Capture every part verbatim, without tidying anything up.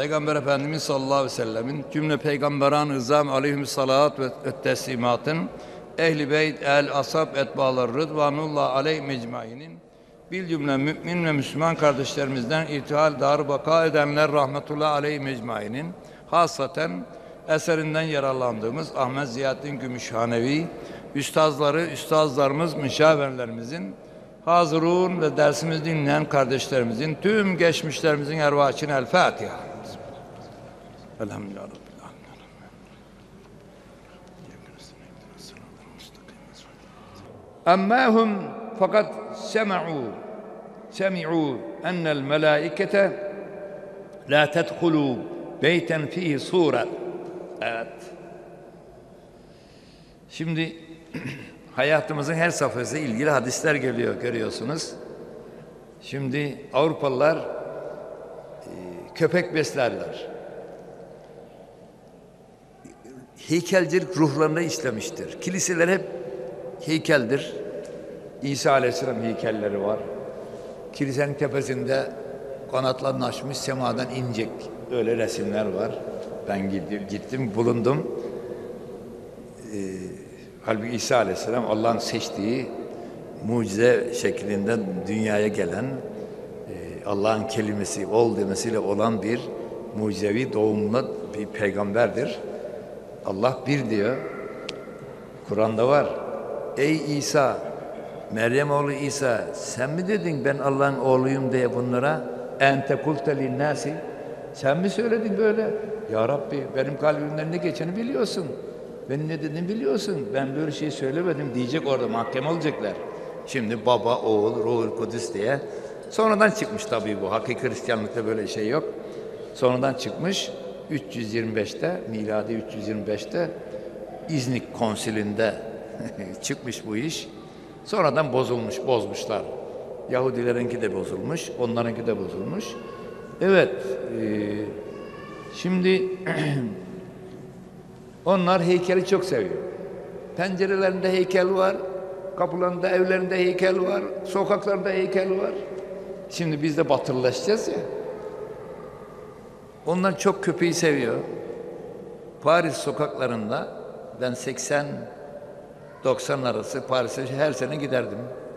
Peygamber Efendimiz sallallahu aleyhi ve sellemin cümle peygamberan-ı izam aleyhissalat ve teslimatın ehl-i beyt, el-asab, etbalar rıdvanullah aleyh mecmainin bil cümle mümin ve Müslüman kardeşlerimizden irtihal dar baka edenler rahmetullah aleyh mecmainin hasaten eserinden yararlandığımız Ahmet Ziyaddin Gümüşhanevi üstazları, üstazlarımız, müşavirlerimizin hazırun ve dersimizi dinleyen kardeşlerimizin tüm geçmişlerimizin ervahı için El Fatiha. Elhamdülillah. Emmâhum fakat sema'u semi'u ennel melâikete la tedhulû beyten fihi sure. Evet. Şimdi hayatımızın her safhası ilgili hadisler geliyor, görüyorsunuz. Şimdi Avrupalılar e, köpek beslerler. Heykelcilik ruhlarına işlemiştir. Kiliseler hep heykeldir. İsa Aleyhisselam heykelleri var. Kilisenin tepesinde kanatlarını açmış semadan inecek öyle resimler var. Ben gittim, gittim bulundum. Ee, halbuki İsa Aleyhisselam Allah'ın seçtiği mucize şeklinde dünyaya gelen e, Allah'ın kelimesi ol demesiyle olan bir mucizevi doğumlu bir peygamberdir. Allah bir diyor. Kur'an'da var. Ey İsa, Meryem oğlu İsa, sen mi dedin ben Allah'ın oğluyum diye bunlara? Ente kulte linnâsi. Sen mi söyledin böyle? Ya Rabbi, benim kalbimden ne geçeni biliyorsun. Ben ne dediğimi biliyorsun. Ben böyle şey söylemedim diyecek, orada mahkeme olacaklar. Şimdi baba, oğul, ruhul kudüs diye. Sonradan çıkmış tabii bu. Hakiki Hristiyanlıkta böyle şey yok. Sonradan çıkmış. üç yüz yirmi beşte, miladi üç yüz yirmi beşte İznik Konsili'nde çıkmış bu iş. Sonradan bozulmuş, bozmuşlar. Yahudilerinki de bozulmuş, onlarınki de bozulmuş. Evet, e, şimdi onlar heykeli çok seviyor. Pencerelerinde heykel var, kapılarında, evlerinde heykel var, sokaklarda heykel var. Şimdi biz de batılılaşacağız ya. Onlar çok köpeği seviyor. Paris sokaklarında ben seksen doksan arası Paris'e her sene giderdim.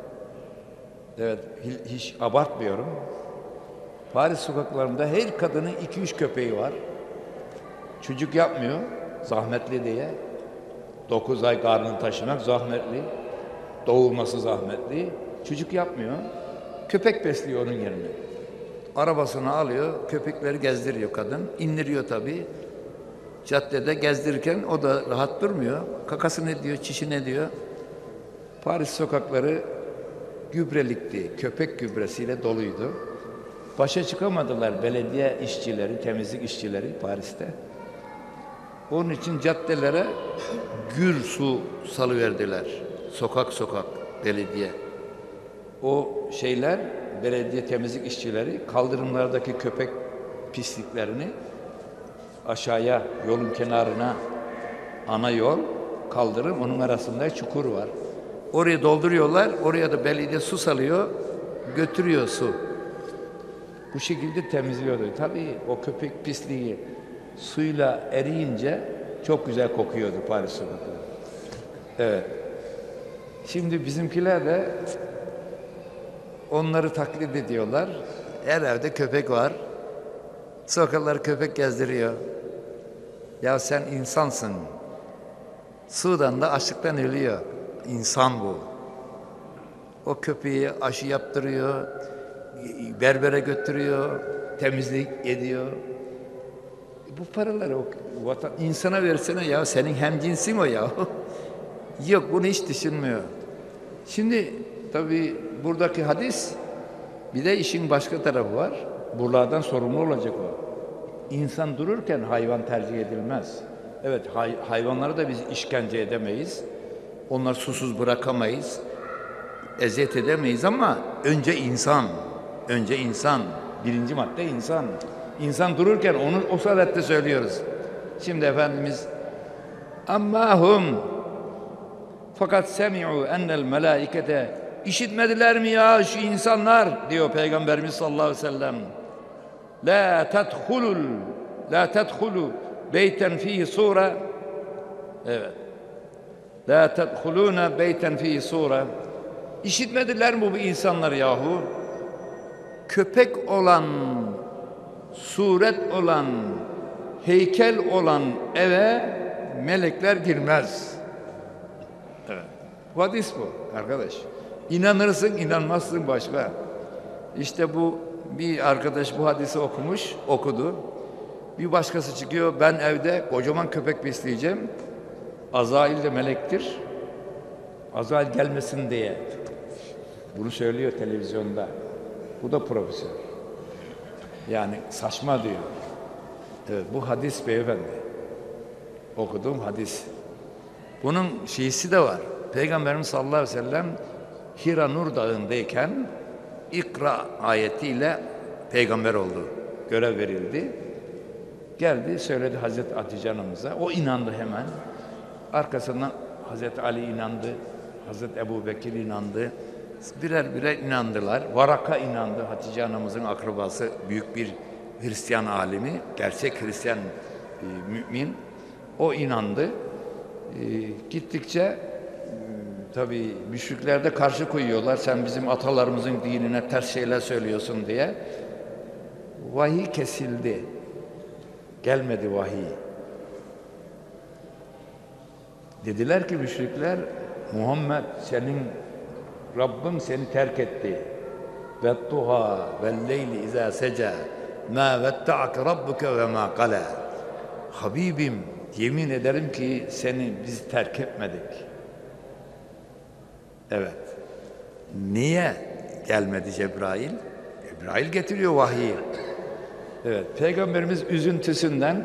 Evet, hiç abartmıyorum. Paris sokaklarında her kadının iki üç köpeği var. Çocuk yapmıyor, zahmetli diye. Dokuz ay karnını taşımak zahmetli. Doğurması zahmetli. Çocuk yapmıyor. Köpek besliyor onun yerine. Arabasını alıyor, köpekleri gezdiriyor kadın. İndiriyor tabii. Caddede gezdirirken o da rahat durmuyor. Kakası ne diyor, çişi ne diyor. Paris sokakları gübrelikti. Köpek gübresiyle doluydu. Başa çıkamadılar belediye işçileri, temizlik işçileri Paris'te. Onun için caddelere gül su salıverdiler. Sokak sokak belediye. O şeyler, belediye temizlik işçileri kaldırımlardaki köpek pisliklerini aşağıya, yolun kenarına, ana yol, kaldırım, onun arasında çukur var. Oraya dolduruyorlar, oraya da belediye su salıyor, götürüyor su. Bu şekilde temizliyordu. Tabii o köpek pisliği suyla eriyince çok güzel kokuyordu Paris sokakları. Evet. Şimdi bizimkiler de onları taklit ediyorlar. Her evde köpek var. Sokakları köpek gezdiriyor. Ya sen insansın. Sudan'da açlıktan ölüyor. İnsan bu. O köpeği aşı yaptırıyor, berbere götürüyor, temizlik ediyor. Bu paraları o vatan, insana versene ya, senin hemcinsin o ya. Yok, bunu hiç düşünmüyor. Şimdi tabii buradaki hadis, bir de işin başka tarafı var. Buralardan sorumlu olacak o. İnsan dururken hayvan tercih edilmez. Evet, hay hayvanları da biz işkence edemeyiz. Onları susuz bırakamayız. Eziyet edemeyiz ama önce insan. Önce insan. Birinci madde insan. İnsan dururken onu o sadette söylüyoruz. Şimdi Efendimiz Ammahum fakat semi'u ennel melâikete işitmediler mi ya şu insanlar diyor Peygamberimiz sallallahu aleyhi ve sellem. La tedhulul La tedhulu beyten fihi sura. Evet. La tedhuluna beyten fihi sura. İşitmediler mi bu insanlar yahu? Köpek olan, suret olan, heykel olan eve melekler girmez. Evet. Bu hadis bu arkadaş. İnanırsın, inanmazsın başka. İşte bu bir arkadaş bu hadisi okumuş, okudu. Bir başkası çıkıyor, ben evde kocaman köpek besleyeceğim. Azrail de melektir. Azrail gelmesin diye. Bunu söylüyor televizyonda. Bu da profesör. Yani saçma diyor. Evet, bu hadis beyefendi. Okuduğum hadis. Bunun şeysi de var. Peygamberimiz sallallahu aleyhi ve sellem Hira Nur Dağı'ndayken İkra ayetiyle peygamber oldu. Görev verildi. Geldi söyledi Hazreti Hatice Hanım'ıza. O inandı hemen. Arkasından Hazreti Ali inandı. Hazreti Ebu Bekir inandı. Birer birer inandılar. Varaka inandı. Hatice Hanım'ızın akrabası, büyük bir Hristiyan alimi, gerçek Hristiyan e, mümin. O inandı. E, gittikçe e, tabii müşrikler de karşı koyuyorlar. Sen bizim atalarımızın dinine ters şeyler söylüyorsun diye. Vahiy kesildi. Gelmedi vahiy. Dediler ki müşrikler, Muhammed senin Rabbim seni terk etti. Vettuha velleyli izâ seca mâ vetta'ake rabbuke ve mâ kala. Habibim, yemin ederim ki seni biz terk etmedik. Evet. Niye gelmedi Cebrail? Cebrail getiriyor vahiyi. Evet, Peygamberimiz üzüntüsünden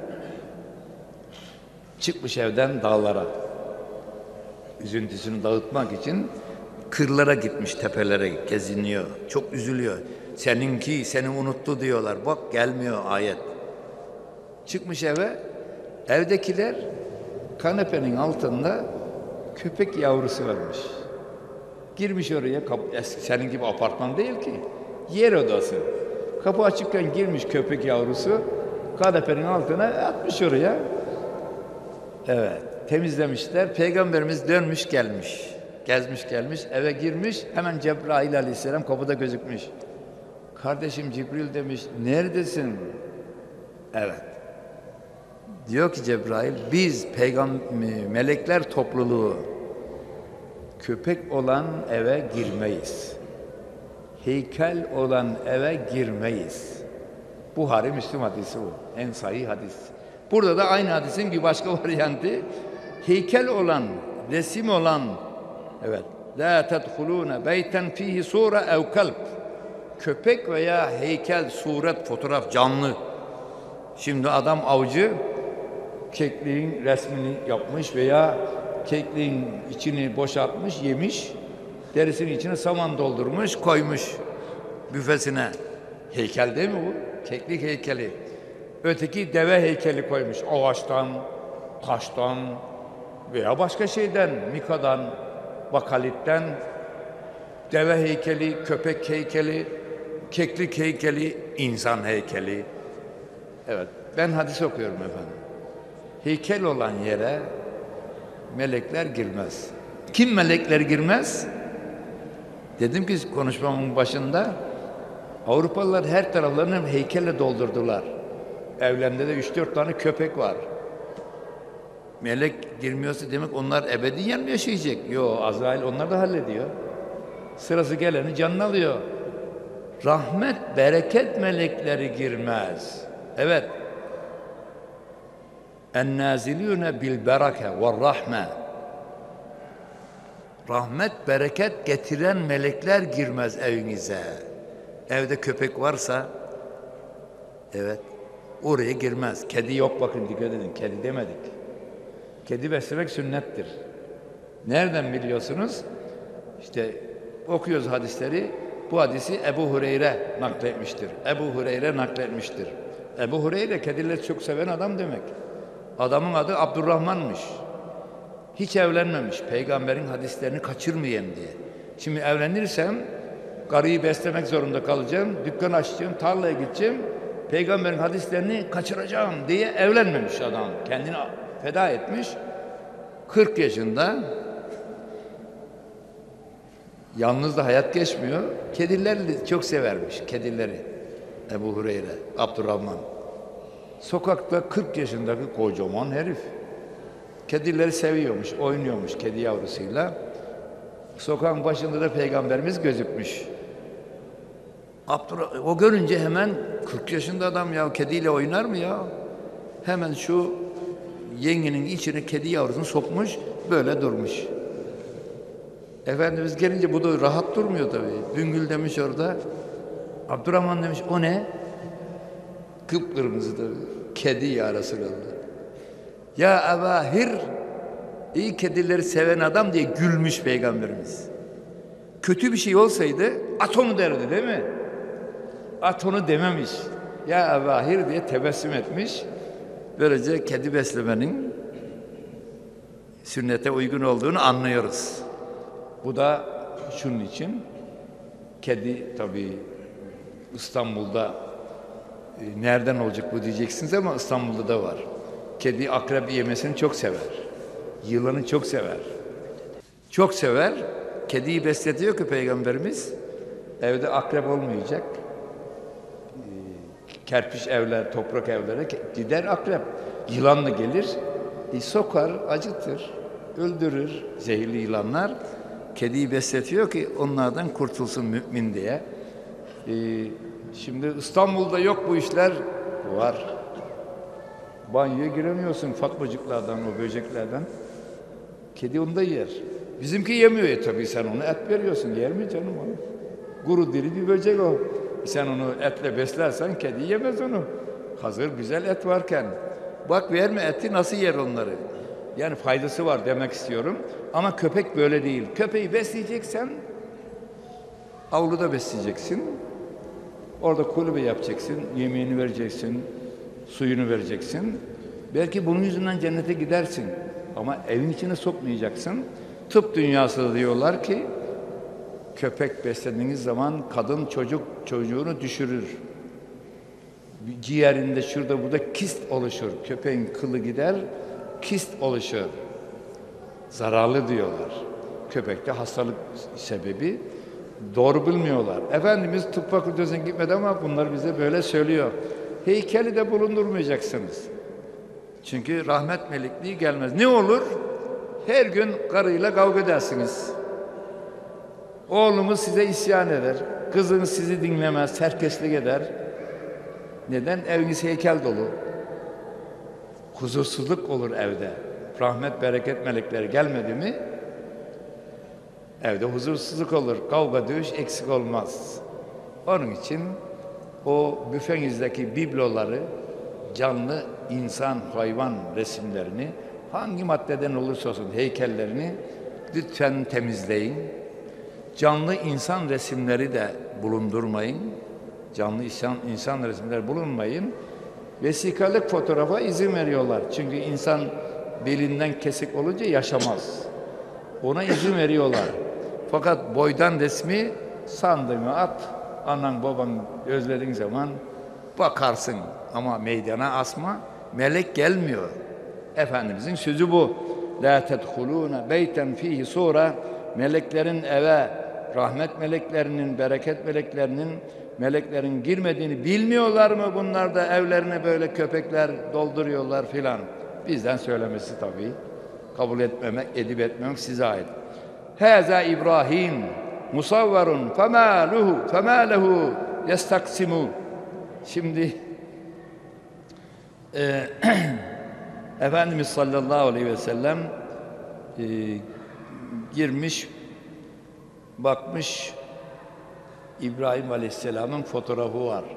çıkmış evden dağlara. Üzüntüsünü dağıtmak için kırlara gitmiş, tepelere geziniyor. Çok üzülüyor. Seninki seni unuttu diyorlar. Bak gelmiyor ayet. Çıkmış eve. Evdekiler kanepenin altında köpek yavrusu varmış. Girmiş oraya. Kapı, senin gibi apartman değil ki. Yer odası. Kapı açıkken girmiş köpek yavrusu. Kanepenin altına atmış oraya. Evet. Temizlemişler. Peygamberimiz dönmüş gelmiş. Gezmiş gelmiş. Eve girmiş. Hemen Cebrail aleyhisselam kapıda gözükmüş. Kardeşim Cibril demiş. Neredesin? Evet. Diyor ki Cebrail, biz peygamber melekler topluluğu köpek olan eve girmeyiz. Heykel olan eve girmeyiz. Buhari Müslim hadisi bu. En sahih hadis. Burada da aynı hadisin bir başka varyantı. Heykel olan, resim olan, evet. La tedhulûne beyten fihi sure ev kalp. Köpek veya heykel, suret, fotoğraf, canlı. Şimdi adam avcı kekliğin resmini yapmış veya kekliğin içini boşaltmış, yemiş. Derisinin içine saman doldurmuş, koymuş büfesine. Heykel değil mi bu? Keklik heykeli. Öteki deve heykeli koymuş. Ağaçtan, taştan veya başka şeyden, mikadan, bakalitten. Deve heykeli, köpek heykeli, keklik heykeli, insan heykeli. Evet, ben hadis okuyorum efendim. Heykel olan yere melekler girmez. Kim melekler girmez? Dedim ki konuşmamın başında Avrupalılar her taraflarını heykelle doldurdular. Evlerinde de üç dört tane köpek var. Melek girmiyorsa demek onlar ebediyen mi yaşayacak? Yok, Azrail onlar da hallediyor. Sırası geleni canını alıyor. Rahmet, bereket melekleri girmez. Evet. En-nazilûne bil bereke ve rahme. Rahmet, bereket getiren melekler girmez evinize. Evde köpek varsa, evet, oraya girmez. Kedi yok, bakın dikkat edin, kedi demedik. Kedi beslemek sünnettir. Nereden biliyorsunuz? İşte okuyoruz hadisleri. Bu hadisi Ebu Hureyre nakletmiştir. Ebu Hureyre nakletmiştir. Ebu Hureyre kedileri çok seven adam demek. Adamın adı Abdurrahman'mış. Hiç evlenmemiş. Peygamberin hadislerini kaçırmayayım diye. Şimdi evlenirsem karıyı beslemek zorunda kalacağım. Dükkan açacağım, tarlaya gideceğim. Peygamberin hadislerini kaçıracağım diye evlenmemiş adam. Kendini feda etmiş. kırk yaşında yalnız da hayat geçmiyor. Kedileri çok severmiş. Kedileri. Ebu Hureyre, Abdurrahman. Sokakta kırk yaşındaki kocaman herif. Kedileri seviyormuş, oynuyormuş kedi yavrusuyla. Sokağın başında da Peygamberimiz gözükmüş. Abdurrahman, o görünce hemen kırk yaşında adam ya kediyle oynar mı ya? Hemen şu yengenin içine kedi yavrusunu sokmuş, böyle durmuş. Efendimiz gelince bu da rahat durmuyor tabii. Büngül demiş orada. Abdurrahman demiş o ne? Kıpkırmızı tabii. Kedi ya Resulallah. Ya Ebahir, iyi kedileri seven adam diye gülmüş Peygamberimiz. Kötü bir şey olsaydı at onu derdi değil mi? At onu dememiş. Ya Ebahir diye tebessüm etmiş. Böylece kedi beslemenin sünnete uygun olduğunu anlıyoruz. Bu da şunun için kedi tabii İstanbul'da e, nereden olacak bu diyeceksiniz ama İstanbul'da da var. Kedi akrep yemesini çok sever. Yılanı çok sever. Çok sever. Kediyi besletiyor ki Peygamberimiz evde akrep olmayacak. E, kerpiç evler, toprak evlere gider akrep. Yılan da gelir. E, sokar, acıtır, öldürür zehirli yılanlar. Kediyi besletiyor ki onlardan kurtulsun mümin diye. Ee, şimdi İstanbul'da yok bu işler. Var. Banyoya giremiyorsun fatmacıklardan, o böceklerden. Kedi onu da yer. Bizimki yemiyor ya tabii, sen onu et veriyorsun. Yer mi canım onu? Kuru diri bir böcek o. Sen onu etle beslersen kedi yemez onu. Hazır güzel et varken. Bak verme eti, nasıl yer onları? Yani faydası var demek istiyorum. Ama köpek böyle değil. Köpeği besleyeceksen avluda besleyeceksin. Orada kulübe yapacaksın. Yemeğini vereceksin. Suyunu vereceksin. Belki bunun yüzünden cennete gidersin. Ama evin içine sokmayacaksın. Tıp dünyası da diyorlar ki köpek beslediğiniz zaman kadın çocuk çocuğunu düşürür. Ciğerinde şurada burada kist oluşur. Köpeğin kılı gider, kist oluşur. Zararlı diyorlar. Köpekte hastalık sebebi doğru bilmiyorlar. Efendimiz tıp fakültesine gitmedi ama bunlar bize böyle söylüyor. Heykeli de bulundurmayacaksınız. Çünkü rahmet melekliği gelmez. Ne olur? Her gün karıyla kavga edersiniz. Oğlumuz size isyan eder. Kızınız sizi dinlemez, herkeslik eder. Neden? Eviniz heykel dolu. Huzursuzluk olur evde. Rahmet, bereket melekleri gelmedi mi evde huzursuzluk olur. Kavga, dövüş eksik olmaz. Onun için o büfenizdeki bibloları, canlı insan, hayvan resimlerini hangi maddeden olursa olsun heykellerini lütfen temizleyin. Canlı insan resimleri de bulundurmayın. Canlı insan, insan resimleri bulunmayın. Vesikalık fotoğrafa izin veriyorlar. Çünkü insan belinden kesik olunca yaşamaz. Ona izin veriyorlar. Fakat boydan resmi sandığına at. Anan baban özlediğin zaman bakarsın. Ama meydana asma. Melek gelmiyor. Efendimizin sözü bu. La tedhulûne beyten fîhî sura. Meleklerin eve, rahmet meleklerinin, bereket meleklerinin, meleklerin girmediğini bilmiyorlar mı? Bunlar da evlerine böyle köpekler dolduruyorlar filan. Bizden söylemesi tabii. Kabul etmemek, edip etmemek size ait. Hâzâ İbrahim musavvarun femâ luhu femâ lehu yestaksimu. Şimdi e, Efendimiz sallallahu aleyhi ve sellem e, girmiş, bakmış, İbrahim Aleyhisselam'ın fotoğrafı var.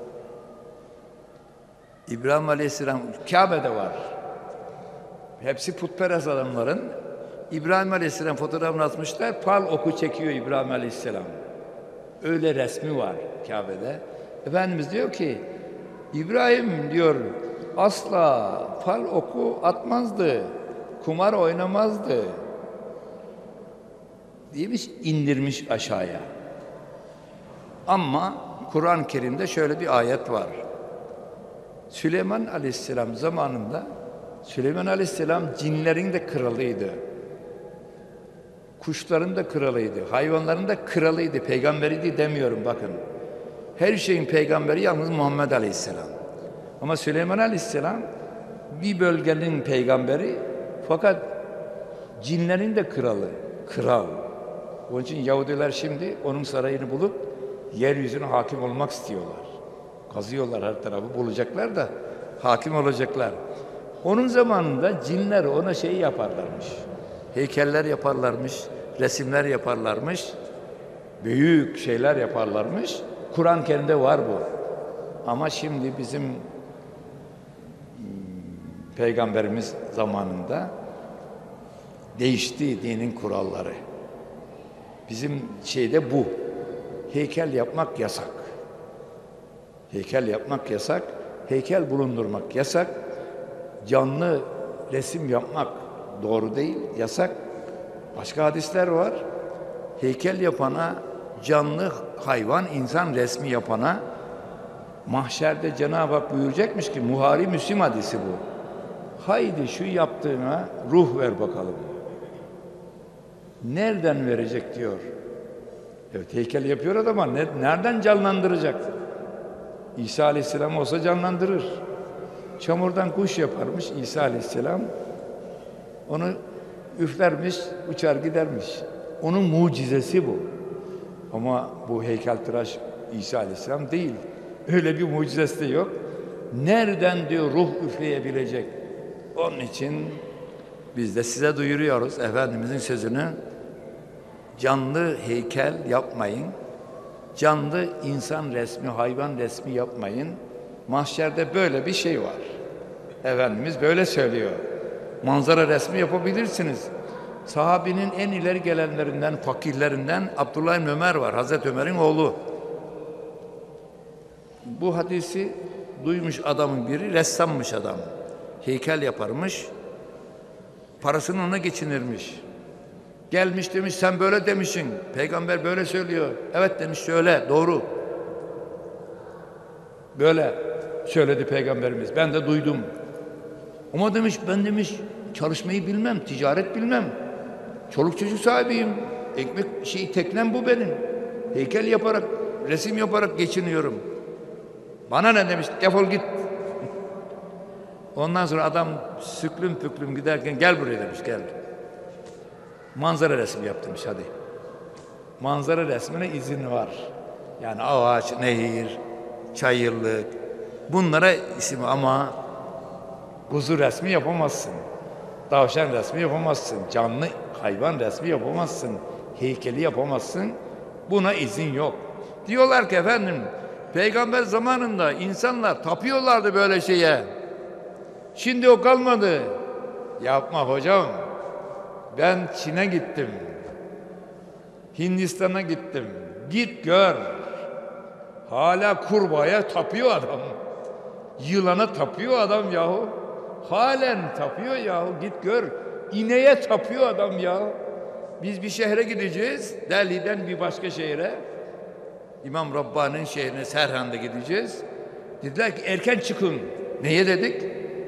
İbrahim Aleyhisselam Kabe'de var. Hepsi putperest adamların. İbrahim Aleyhisselam fotoğrafını atmışlar. Fal oku çekiyor İbrahim Aleyhisselam. Öyle resmi var Kabe'de. Efendimiz diyor ki İbrahim diyor asla fal oku atmazdı. Kumar oynamazdı. Demiş, indirmiş aşağıya. Ama Kur'an-ı Kerim'de şöyle bir ayet var. Süleyman Aleyhisselam zamanında Süleyman Aleyhisselam cinlerin de kralıydı. Kuşların da kralıydı. Hayvanların da kralıydı. Peygamberiydi demiyorum bakın. Her şeyin peygamberi yalnız Muhammed Aleyhisselam. Ama Süleyman Aleyhisselam bir bölgenin peygamberi fakat cinlerin de kralı. Kral. Onun için Yahudiler şimdi onun sarayını bulup yeryüzüne hakim olmak istiyorlar. Kazıyorlar her tarafı bulacaklar da hakim olacaklar. Onun zamanında cinler ona şey yaparlarmış. Heykeller yaparlarmış, resimler yaparlarmış, büyük şeyler yaparlarmış. Kur'an-ı Kerim'de var bu. Ama şimdi bizim Peygamberimiz zamanında değişti dinin kuralları. Bizim şeyde bu. Heykel yapmak yasak. Heykel yapmak yasak. Heykel bulundurmak yasak. Canlı resim yapmak doğru değil, yasak. Başka hadisler var. Heykel yapana, canlı hayvan, insan resmi yapana mahşerde Cenab-ı Hak buyuracakmış ki, Buhari Müslim hadisi bu. Haydi şu yaptığına ruh ver bakalım. Nereden verecek diyor. Evet, heykel yapıyor adam ama nereden canlandıracak? İsa Aleyhisselam olsa canlandırır. Çamurdan kuş yaparmış İsa Aleyhisselam. Onu üflermiş, uçar gidermiş. Onun mucizesi bu. Ama bu heykeltıraş İsa Aleyhisselam değil. Öyle bir mucizesi de yok. Nereden diyor ruh üfleyebilecek? Onun için biz de size duyuruyoruz Efendimizin sözünü. Canlı heykel yapmayın. Canlı insan resmi, hayvan resmi yapmayın. Mahşerde böyle bir şey var. Efendimiz böyle söylüyor. Manzara resmi yapabilirsiniz. Sahabinin en ileri gelenlerinden, fakirlerinden Abdullah ibn Ömer var. Hazreti Ömer'in oğlu. Bu hadisi duymuş adamın biri, ressammış adam. Heykel yaparmış. Parasını ona geçinirmiş. Gelmiş demiş, sen böyle demişsin. Peygamber böyle söylüyor. Evet demiş, şöyle, doğru. Böyle söyledi Peygamberimiz. Ben de duydum. Ama demiş, ben demiş, çalışmayı bilmem, ticaret bilmem. Çoluk çocuk sahibiyim. Ekmek şey teknem bu benim. Heykel yaparak, resim yaparak geçiniyorum. Bana ne demiş, defol git. Ondan sonra adam süklüm püklüm giderken gel buraya demiş, gel. Manzara resmi yap demiş, hadi. Manzara resmine izin var. Yani ağaç, nehir, çayırlık. Bunlara isim ama kuzu resmi yapamazsın. Tavşan resmi yapamazsın. Canlı hayvan resmi yapamazsın. Heykeli yapamazsın. Buna izin yok. Diyorlar ki efendim, Peygamber zamanında insanlar tapıyorlardı böyle şeye. Şimdi o kalmadı. Yapma hocam. Ben Çin'e gittim. Hindistan'a gittim. Git gör. Hala kurbağaya tapıyor adam. Yılana tapıyor adam yahu. Halen tapıyor yahu. Git gör. İneğe tapıyor adam ya. Biz bir şehre gideceğiz. Delhi'den bir başka şehre. İmam Rabbani'nin şehrine, Serhan'da gideceğiz. Dediler ki erken çıkın. Neye dedik?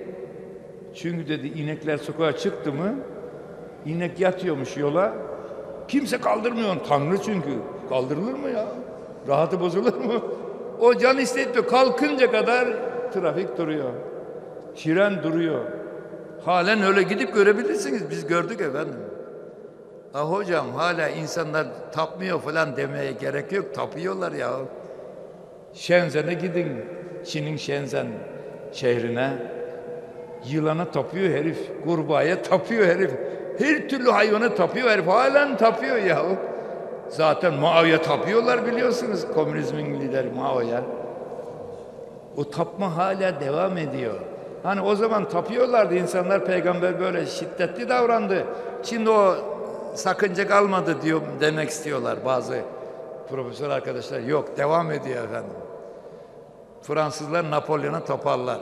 Çünkü dedi inekler sokağa çıktı mı inek yatıyormuş yola. Kimse kaldırmıyor. Tanrı çünkü. Kaldırılır mı ya? Rahatı bozulur mu? O can isteyip kalkınca kadar trafik duruyor. Tren duruyor. Halen öyle gidip görebilirsiniz. Biz gördük efendim. Ah hocam hala insanlar tapmıyor falan demeye gerek yok. Tapıyorlar ya. Shenzhen'e gidin. Çin'in Shenzhen şehrine. Yılana tapıyor herif. Kurbağaya tapıyor herif. Her türlü hayvana tapıyor herif. Halen tapıyor ya. Zaten Mao'ya tapıyorlar biliyorsunuz. Komünizmin lideri Mao'ya. O tapma hala devam ediyor. Hani o zaman tapıyorlardı insanlar, peygamber böyle şiddetli davrandı. Şimdi o sakınca kalmadı diyor demek istiyorlar bazı profesör arkadaşlar. Yok, devam ediyor efendim. Fransızlar Napolyon'a taparlar.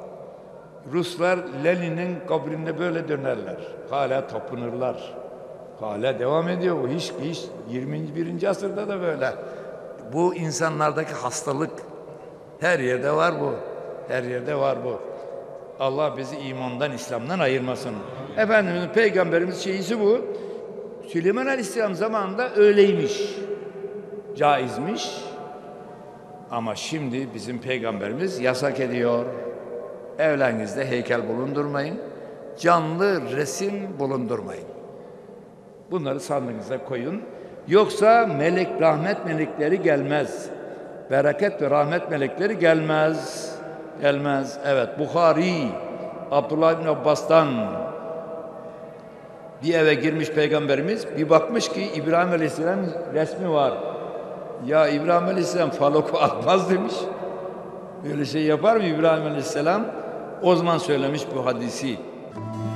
Ruslar Lenin'in kabrinde böyle dönerler. Hala tapınırlar. Hala devam ediyor bu. Hiç, hiç yirmi birinci asırda da böyle. Bu insanlardaki hastalık her yerde var bu. Her yerde var bu. Allah bizi imandan, İslam'dan ayırmasın. Efendimizin Peygamberimiz şeyisi bu. Süleyman Aleyhisselam zamanında öyleymiş. Caizmiş. Ama şimdi bizim Peygamberimiz yasak ediyor. Evlerinizde heykel bulundurmayın. Canlı resim bulundurmayın. Bunları sandığınıza koyun. Yoksa melek, rahmet melekleri gelmez. Bereket ve rahmet melekleri gelmez. Gelmez. Evet, Bukhari, Abdullah bin Abbas'tan bir eve girmiş Peygamberimiz, bir bakmış ki İbrahim Aleyhisselam resmi var. Ya İbrahim Aleyhisselam faloku atmaz demiş. Böyle şey yapar mı İbrahim Aleyhisselam? O zaman söylemiş bu hadisi.